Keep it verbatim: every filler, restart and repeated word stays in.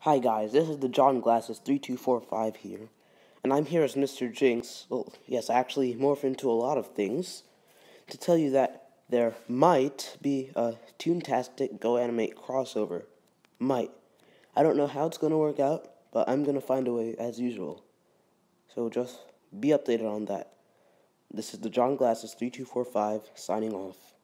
Hi guys, this is the John Glasses three two four five here, and I'm here as Mister Jinx. Well, yes, I actually morph into a lot of things to tell you that there might be a Toontastic GoAnimate crossover. Might. I don't know how it's going to work out, but I'm going to find a way as usual. So just be updated on that. This is the John Glasses three two four five signing off.